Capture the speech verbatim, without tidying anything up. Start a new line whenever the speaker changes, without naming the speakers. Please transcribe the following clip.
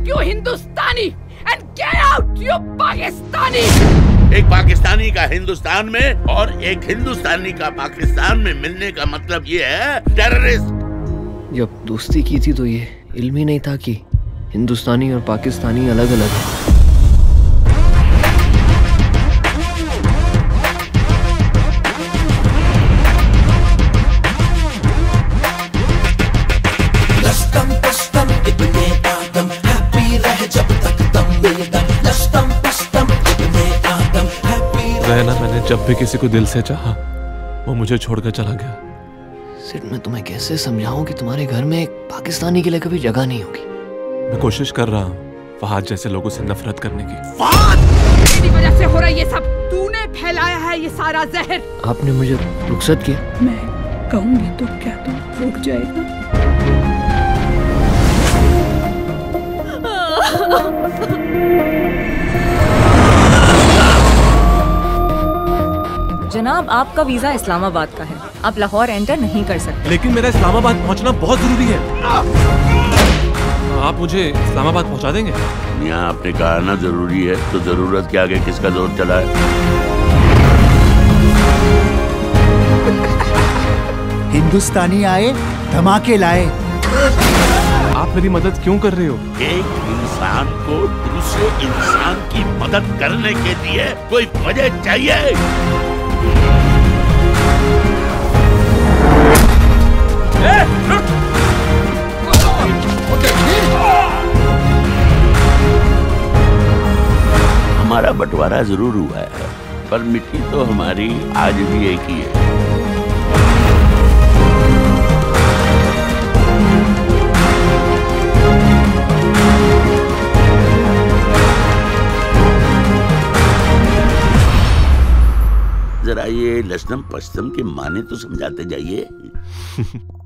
out you Hindustani and get out you Pakistani.
एक पाकिस्तानी का हिंदुस्तान में और एक हिंदुस्तानी का पाकिस्तान में मिलने का मतलब ये है टेररिस्ट।
जब दोस्ती की थी तो ये इल्म ही नहीं था कि हिंदुस्तानी और पाकिस्तानी अलग अलग है।
रहना मैंने जब भी किसी को दिल से चाहा वो मुझे छोड़कर चला गया।
सिड मैं तुम्हें कैसे समझाऊं कि तुम्हारे घर में एक पाकिस्तानी के लिए कभी जगह नहीं होगी।
मैं कोशिश कर रहा हूँ फहाद जैसे लोगों से नफरत करने की।
फहाद तेरी वजह से हो रहा है ये सब। तूने फैलाया है ये सारा जहर।
आपने मुझे रुखसत किया।
मैं कहूंगी तो क्या तुम रुक जाएगा?
जनाब, आपका वीजा इस्लामाबाद का है, आप लाहौर एंटर नहीं कर सकते।
लेकिन मेरा इस्लामाबाद पहुंचना बहुत जरूरी है। आप मुझे इस्लामाबाद पहुंचा देंगे?
यहाँ आपने कहा ना जरूरी है, तो जरूरत के आगे किसका जोर चला है?
हिंदुस्तानी आए धमाके लाए।
आप मेरी मदद क्यों कर रहे हो?
एक इंसान को दूसरे इंसान की मदद करने के लिए कोई वजह चाहिए। हमारा बंटवारा जरूर हुआ है, पर मिट्टी तो हमारी आज भी एक ही है। जरा ये लसनम पश्चिम के माने तो समझाते जाइए।